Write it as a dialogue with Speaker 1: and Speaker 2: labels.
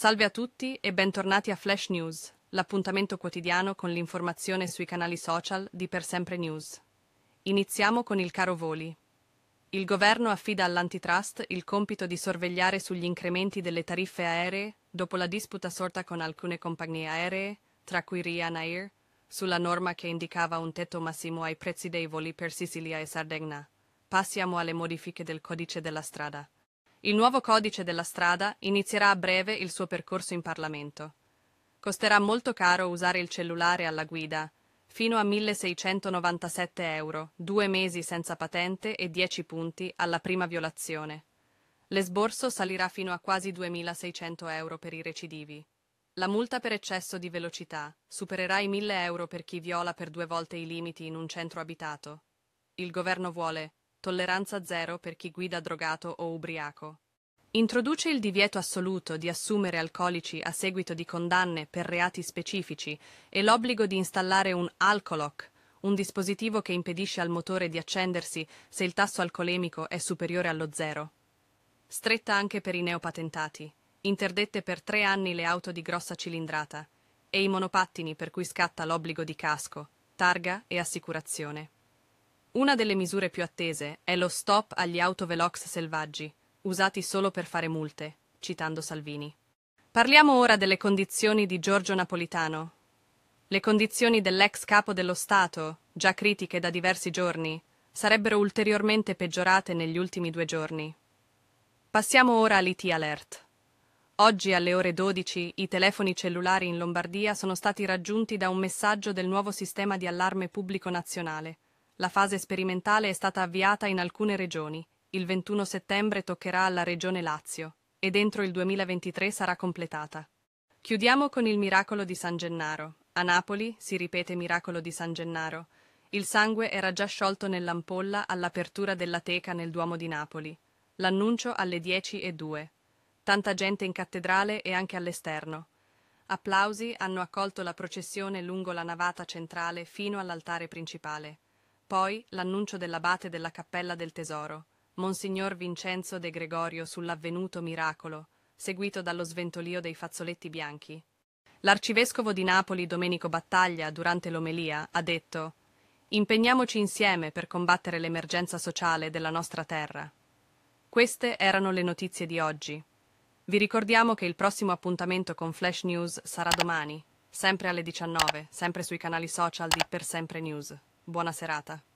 Speaker 1: Salve a tutti e bentornati a Flash News, l'appuntamento quotidiano con l'informazione sui canali social di Per Sempre News. Iniziamo con il caro voli. Il governo affida all'antitrust il compito di sorvegliare sugli incrementi delle tariffe aeree dopo la disputa sorta con alcune compagnie aeree, tra cui Ryanair, sulla norma che indicava un tetto massimo ai prezzi dei voli per Sicilia e Sardegna. Passiamo alle modifiche del codice della strada. Il nuovo codice della strada inizierà a breve il suo percorso in Parlamento. Costerà molto caro usare il cellulare alla guida, fino a 1.697 euro, 2 mesi senza patente e 10 punti alla prima violazione. L'esborso salirà fino a quasi 2.600 euro per i recidivi. La multa per eccesso di velocità supererà i 1.000 euro per chi viola per 2 volte i limiti in un centro abitato. Il governo vuole tolleranza zero per chi guida drogato o ubriaco. Introduce il divieto assoluto di assumere alcolici a seguito di condanne per reati specifici e l'obbligo di installare un alcolock, un dispositivo che impedisce al motore di accendersi se il tasso alcolemico è superiore allo zero. Stretta anche per i neopatentati, interdette per 3 anni le auto di grossa cilindrata e i monopattini per cui scatta l'obbligo di casco, targa e assicurazione. Una delle misure più attese è lo stop agli autovelox selvaggi, usati solo per fare multe, citando Salvini. Parliamo ora delle condizioni di Giorgio Napolitano. Le condizioni dell'ex capo dello Stato, già critiche da diversi giorni, sarebbero ulteriormente peggiorate negli ultimi 2 giorni. Passiamo ora all'IT Alert. Oggi alle ore 12 i telefoni cellulari in Lombardia sono stati raggiunti da un messaggio del nuovo sistema di allarme pubblico nazionale. La fase sperimentale è stata avviata in alcune regioni. Il 21 settembre toccherà alla Regione Lazio ed entro il 2023 sarà completata. Chiudiamo con il miracolo di San Gennaro. A Napoli si ripete miracolo di San Gennaro. Il sangue era già sciolto nell'ampolla all'apertura della teca nel Duomo di Napoli. L'annuncio alle 10:02. Tanta gente in cattedrale e anche all'esterno. Applausi hanno accolto la processione lungo la navata centrale fino all'altare principale. Poi l'annuncio dell'abate della Cappella del Tesoro, Monsignor Vincenzo De Gregorio sull'avvenuto miracolo, seguito dallo sventolio dei fazzoletti bianchi. L'arcivescovo di Napoli Domenico Battaglia, durante l'omelia, ha detto: «Impegniamoci insieme per combattere l'emergenza sociale della nostra terra». Queste erano le notizie di oggi. Vi ricordiamo che il prossimo appuntamento con Flash News sarà domani, sempre alle 19, sempre sui canali social di Per Sempre News. Buona serata.